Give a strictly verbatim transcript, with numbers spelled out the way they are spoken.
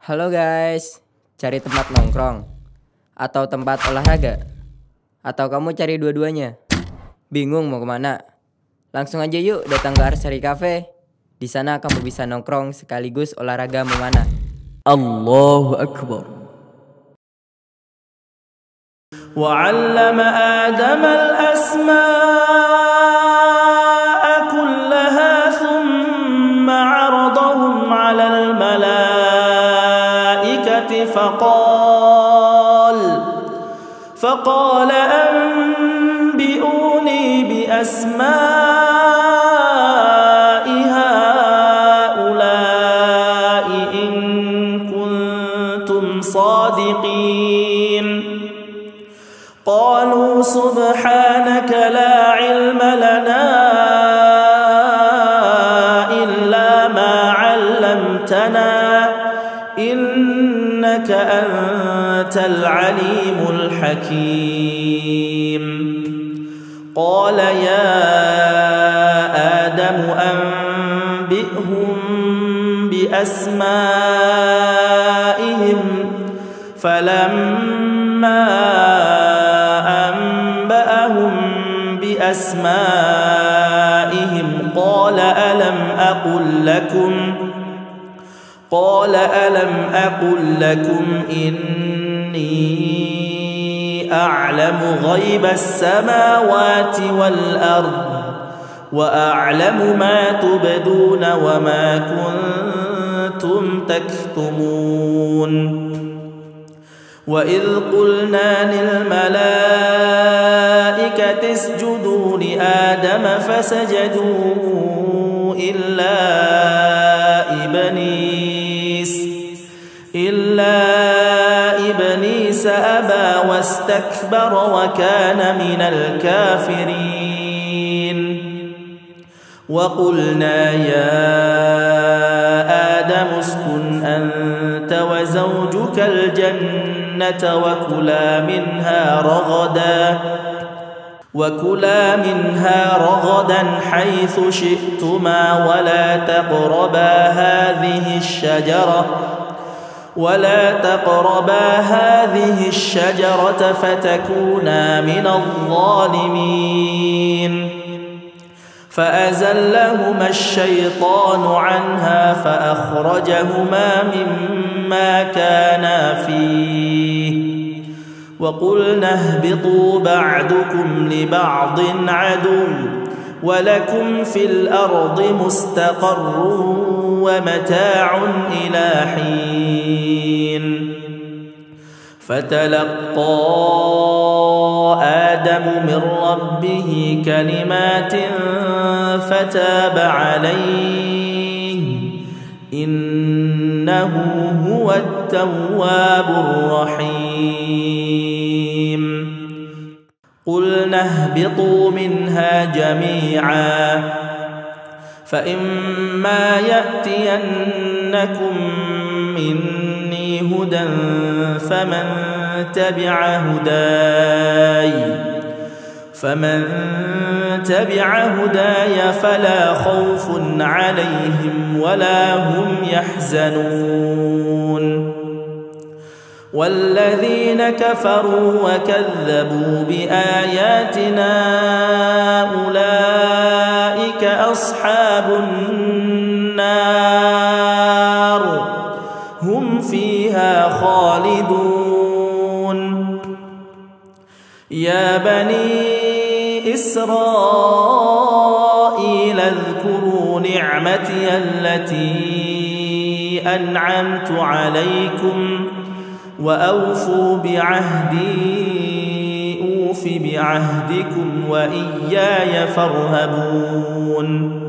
Halo guys, cari tempat nongkrong atau tempat olahraga? Atau kamu cari dua-duanya? Bingung mau kemana? Langsung aja yuk datang ke Arsari Cafe. Di sana kamu bisa nongkrong sekaligus olahraga memana. Allahu Akbar. وعلم آدم الأسماء كلها ثم عرضهم على الملائكة فقال فقال أنبئوني بأسماء هؤلاء إن كنتم صادقين. قالوا سبحانك لا علم لنا إلا ما علمتنا إنك أنت العليم الحكيم. قال يا آدم أنبئهم بأسمائهم فلما بأسمائهم قال ألم أقل لكم قال ألم أقل لكم إني أعلم غيب السماوات والأرض وأعلم ما تبدون وما كنتم تكتمون. وإذ قلنا للملائكة اسجدوا لآدم فسجدوا إلا إبليس إلا إبليس أبى واستكبر وكان من الكافرين. وقلنا يا آدم اسكن أنت وزوجك الجنة وكلا منها رغدا وكلا منها رغدا حيث شئتما ولا تقربا هذه الشجرة ولا تقربا هذه الشجرة فتكونا من الظالمين. فأزلهما الشيطان عنها فأخرجهما مما كانا فيه وقلنا اهبطوا بعضكم لبعض عدو ولكم في الأرض مستقر ومتاع إلى حين. فتلقى آدم من ربه كلمات فتاب عليه إنه هو التواب الرحيم. قلنا اهبطوا منها جميعا فإما يأتينكم مني هدى فمن تبع هداي فمن تبع هداي فلا خوف عليهم ولا هم يحزنون. والذين كفروا وكذبوا بآياتنا أولئك أصحاب النار هم فيها خالدون. يا بني إسرائيل اذكروا نعمتي التي أنعمت عليكم وأوفوا بعهدي أوف بعهدكم وإياي فارهبون.